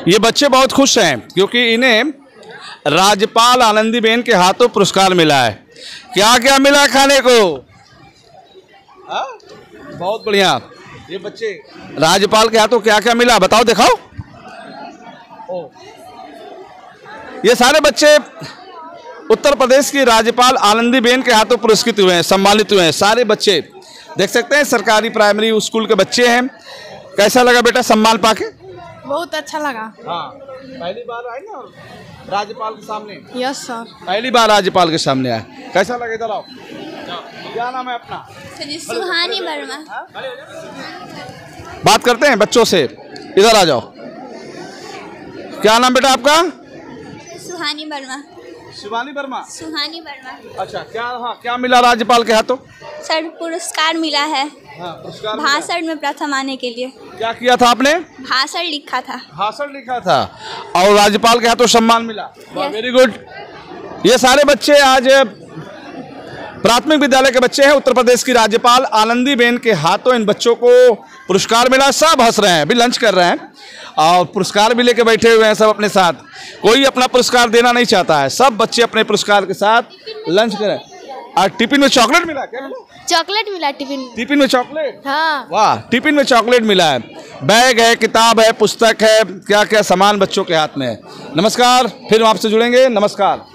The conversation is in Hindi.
ये बच्चे बहुत खुश हैं क्योंकि इन्हें राज्यपाल आनंदीबेन के हाथों पुरस्कार मिला है। क्या क्या मिला खाने को? बहुत बढ़िया। ये बच्चे राज्यपाल के हाथों क्या क्या मिला बताओ, दिखाओ। ये सारे बच्चे उत्तर प्रदेश की राज्यपाल आनंदीबेन के हाथों पुरस्कृत हुए हैं, सम्मानित हुए हैं। सारे बच्चे देख सकते हैं, सरकारी प्राइमरी स्कूल के बच्चे हैं। कैसा लगा बेटा सम्मान पाके? बहुत अच्छा लगा। हाँ, पहली बार आए ना राज्यपाल के सामने? Yes sir. पहली बार राज्यपाल के सामने आए, कैसा लगा? इधर आओ। क्या नाम है अपना? सुहानी वर्मा। बात करते हैं बच्चों से, इधर आ जाओ। क्या नाम बेटा आपका? सुहानी वर्मा। शिवानी वर्मा। सुहानी वर्मा। अच्छा, क्या मिला राज्यपाल के हाथों? सर पुरस्कार मिला है। हाँ, पुरस्कार भाषण में प्रथम आने के लिए। क्या किया था आपने? भाषण लिखा था। भाषण लिखा था और राज्यपाल के हाथों सम्मान मिला। Very good. ये सारे बच्चे आज प्राथमिक विद्यालय के बच्चे हैं। उत्तर प्रदेश की राज्यपाल आनंदीबेन के हाथों इन बच्चों को पुरस्कार मिला। सब हंस रहे हैं, अभी लंच कर रहे हैं और पुरस्कार भी लेके बैठे हुए हैं सब अपने साथ। कोई अपना पुरस्कार देना नहीं चाहता है, सब बच्चे अपने पुरस्कार के साथ लंच करें। और टिफिन में चॉकलेट मिला? क्या मिला? चॉकलेट मिला टिफिन में चॉकलेट। हाँ। वाह, टिफिन में चॉकलेट मिला है। बैग है, किताब है, पुस्तक है, क्या क्या सामान बच्चों के हाथ में है। नमस्कार, फिर आपसे जुड़ेंगे। नमस्कार।